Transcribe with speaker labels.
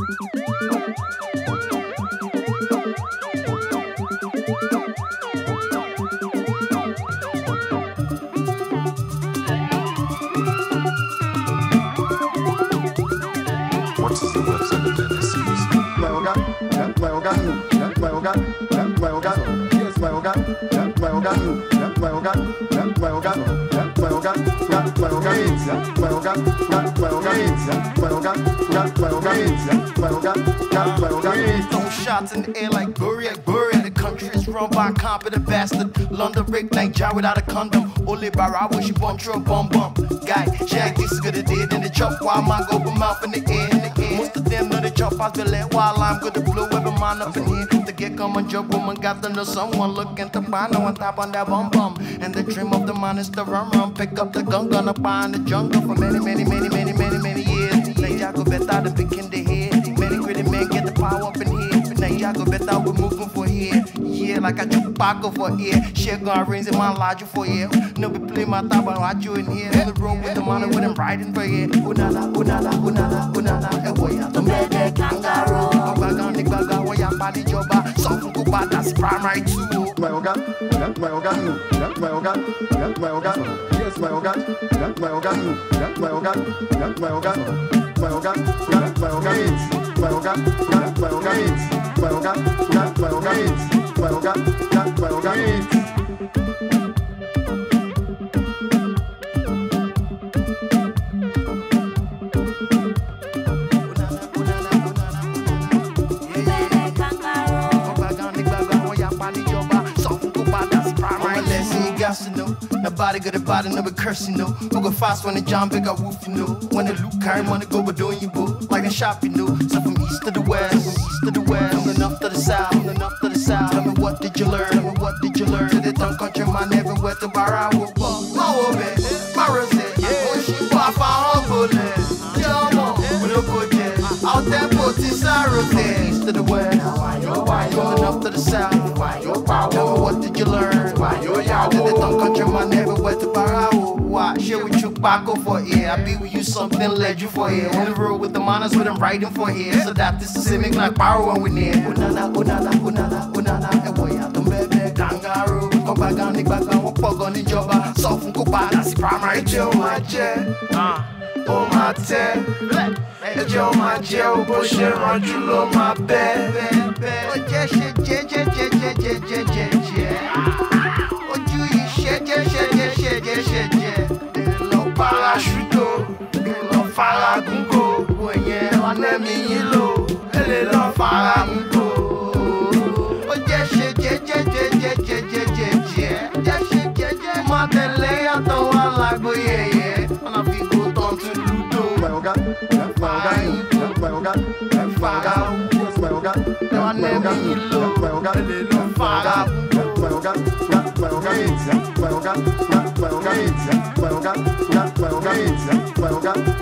Speaker 1: Throwing shots in the air like Gloria. The country is run by a competent bastard. London Rick, Nigeria without a condom. Only Barra when she born through a bum bum. Guy, Jack, this is good to dead in the chop while my go with mouth in the air. Most of them know the chop I feel it while I'm good to blow every man up in here. To get come and job woman got to know someone looking to buy no on top on that bum bum. And the dream of the man is to run. Pick up the gun, gonna buy in the jungle for many years. Nigeria go better than picking the head. Many greedy men get the power up in here. Nigeria go better, we're moving for here. Yeah, like I took Paco for here. Shit gonna rings in my lodge for here. No be play my top, but watch you in here. In the room with the money with them riding for here. Unala, unala, unala, unala. Ewoya, the baby kangaroo. Ogaga, nigga, woya, body joba. Something go bad, that's primary too.
Speaker 2: My organ, my organ, my organ, my organ. Yes, my organ, my organ, my organ, my organ. My organ, my organ, my organ, my organ, my organ, my organ, my organ, my organ.
Speaker 1: Nobody got a body, no be cursing, no. Who go fast when the John big got woof, you know. When the Luke carry money, go but doing you boo. Like a shop, you know. So from east to the west, east to the west, from the north to the south, from the north to the south. Tell me what did you learn? Tell me what did you learn? To the tongue country man everywhere to Barra will walk. My woman, my rose, oh she pop out bullet. Come on, we don't go there. Out there, put this arrow there. East to the west, from the north to the south. Tell me what did you learn? To the tongue country man everywhere to Barra. Why? Share with you Paco for here. I be with you something led you for here. On the road with the miners with them riding for here. So that this is simic like power when we near. Unana, unana, unana, unana. Ewoya, the baby kangaroo. Ogaga, nigga, wopogo ni joba. Sofun ko pa, that's primary joe, my jet. Oh my tẹ ẹjẹ ó máa jẹ ó bó ṣe rànjú ló máa bẹ ó jẹ ṣe jẹ ojú yìí ṣe lọ paraṣútó lọ faragúngò gbogbo ẹ̀yẹn ọ̀nẹ́mi yín lò lọ faragúngò ó jẹ ṣe jẹ má tẹ̀lé yàtọ̀ wà lágbo yẹyẹ ọ̀nà fi kó tán tún lùdó. My organ, my organ, my organ, my organ, my organ, my organ, my organ, my organ, my organ, my organ, my organ, my organ, my organ, my organ, my organ, my organ.